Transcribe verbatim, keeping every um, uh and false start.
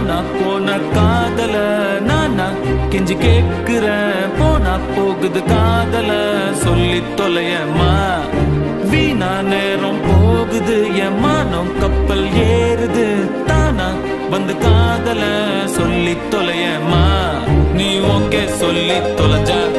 போனா போன காதல நானா கெஞ்சி கேக்குறேன் போனா போகுது காதல சொல்லி தொலையம்மா வீணா நேரம் போகுது என் மானம் கப்பல் ஏறுது தானா வந்து காதல சொல்லி தொலையம்மா நீ ஓகே சொல்லி தொலைஞ்ச